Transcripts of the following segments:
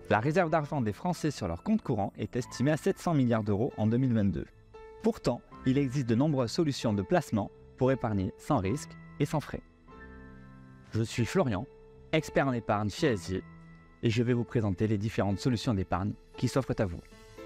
La réserve d'argent des Français sur leur compte courant est estimée à 700 milliards d'euros en 2022. Pourtant, il existe de nombreuses solutions de placement pour épargner sans risque et sans frais. Je suis Florian, expert en épargne chez SG, et je vais vous présenter les différentes solutions d'épargne qui s'offrent à vous.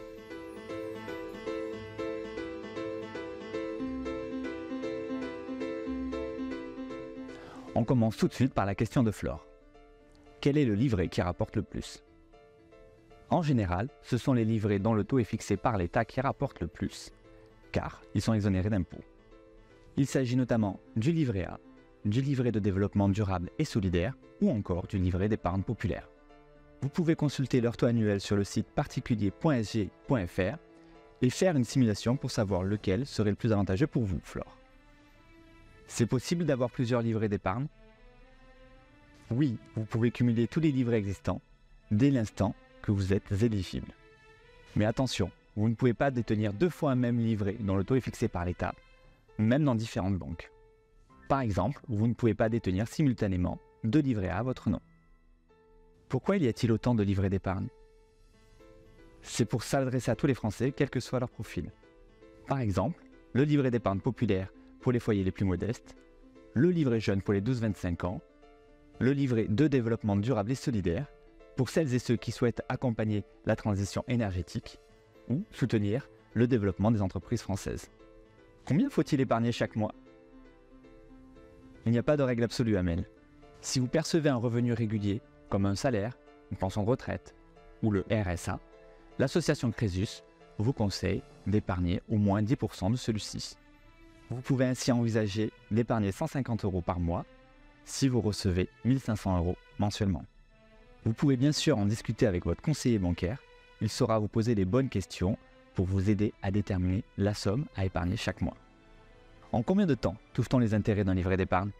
On commence tout de suite par la question de Flore. Quel est le livret qui rapporte le plus? En général, ce sont les livrets dont le taux est fixé par l'État qui rapportent le plus, car ils sont exonérés d'impôts. Il s'agit notamment du livret A, du livret de développement durable et solidaire ou encore du livret d'épargne populaire. Vous pouvez consulter leur taux annuel sur le site particulier.sg.fr et faire une simulation pour savoir lequel serait le plus avantageux pour vous, Flore. C'est possible d'avoir plusieurs livrets d'épargne? Oui, vous pouvez cumuler tous les livrets existants dès l'instant que vous êtes éligible. Mais attention, vous ne pouvez pas détenir deux fois un même livret dont le taux est fixé par l'État, même dans différentes banques. Par exemple, vous ne pouvez pas détenir simultanément deux livrets à votre nom. Pourquoi y a-t-il autant de livrets d'épargne? C'est pour s'adresser à tous les Français, quel que soit leur profil. Par exemple, le livret d'épargne populaire pour les foyers les plus modestes, le livret jeune pour les 12-25 ans, le livret de développement durable et solidaire pour celles et ceux qui souhaitent accompagner la transition énergétique ou soutenir le développement des entreprises françaises. Combien faut-il épargner chaque mois? Il n'y a pas de règle absolue, Amel. Si vous percevez un revenu régulier, comme un salaire, une pension de retraite ou le RSA, l'association Crésus vous conseille d'épargner au moins 10% de celui-ci. Vous pouvez ainsi envisager d'épargner 150 € par mois si vous recevez 1 500 € mensuellement. Vous pouvez bien sûr en discuter avec votre conseiller bancaire, il saura vous poser les bonnes questions pour vous aider à déterminer la somme à épargner chaque mois. En combien de temps touche-t-on les intérêts d'un livret d'épargne?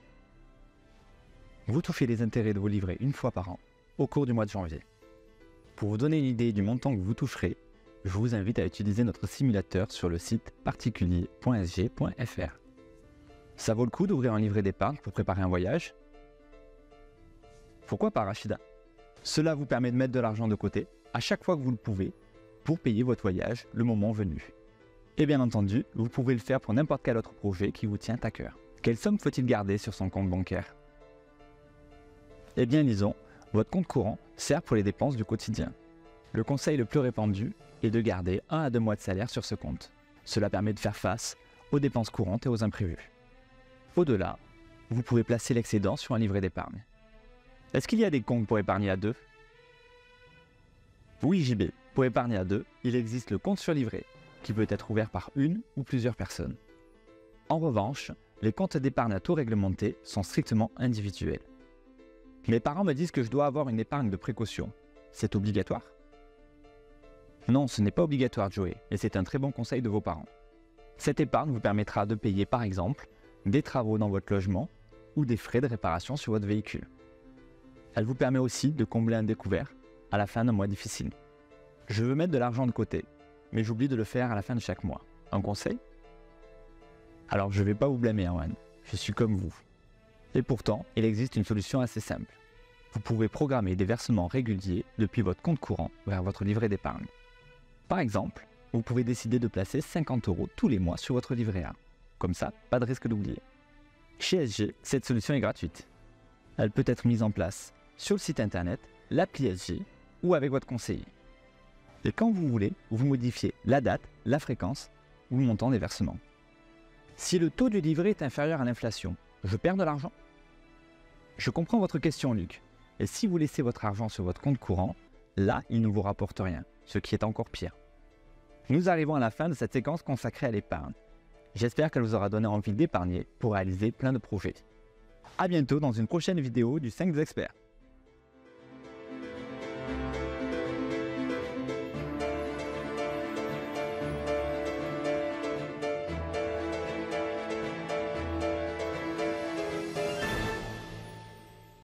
Vous touchez les intérêts de vos livrets une fois par an, au cours du mois de janvier. Pour vous donner une idée du montant que vous toucherez, je vous invite à utiliser notre simulateur sur le site particulier.sg.fr. Ça vaut le coup d'ouvrir un livret d'épargne pour préparer un voyage? Pourquoi pas, Rachida? Cela vous permet de mettre de l'argent de côté à chaque fois que vous le pouvez pour payer votre voyage le moment venu. Et bien entendu, vous pouvez le faire pour n'importe quel autre projet qui vous tient à cœur. Quelle somme faut-il garder sur son compte bancaire? Eh bien disons, votre compte courant sert pour les dépenses du quotidien. Le conseil le plus répandu est de garder 1 à 2 mois de salaire sur ce compte. Cela permet de faire face aux dépenses courantes et aux imprévus. Au-delà, vous pouvez placer l'excédent sur un livret d'épargne. Est-ce qu'il y a des comptes pour épargner à deux? Oui, JB, pour épargner à deux, il existe le compte sur livret, qui peut être ouvert par une ou plusieurs personnes. En revanche, les comptes d'épargne à taux réglementé sont strictement individuels. Mes parents me disent que je dois avoir une épargne de précaution. C'est obligatoire? Non, ce n'est pas obligatoire, Joey, et c'est un très bon conseil de vos parents. Cette épargne vous permettra de payer par exemple des travaux dans votre logement ou des frais de réparation sur votre véhicule. Elle vous permet aussi de combler un découvert à la fin d'un mois difficile. Je veux mettre de l'argent de côté, mais j'oublie de le faire à la fin de chaque mois. Un conseil? Alors je ne vais pas vous blâmer, Erwan, je suis comme vous. Et pourtant, il existe une solution assez simple. Vous pouvez programmer des versements réguliers depuis votre compte courant vers votre livret d'épargne. Par exemple, vous pouvez décider de placer 50 € tous les mois sur votre livret A. Comme ça, pas de risque d'oublier. Chez SG, cette solution est gratuite. Elle peut être mise en place sur le site internet, l'appli SG ou avec votre conseiller. Et quand vous voulez, vous modifiez la date, la fréquence ou le montant des versements. Si le taux du livret est inférieur à l'inflation, je perds de l'argent? Je comprends votre question, Luc. Et si vous laissez votre argent sur votre compte courant, là, il ne vous rapporte rien, ce qui est encore pire. Nous arrivons à la fin de cette séquence consacrée à l'épargne. J'espère qu'elle vous aura donné envie d'épargner pour réaliser plein de projets. A bientôt dans une prochaine vidéo du 5 des experts.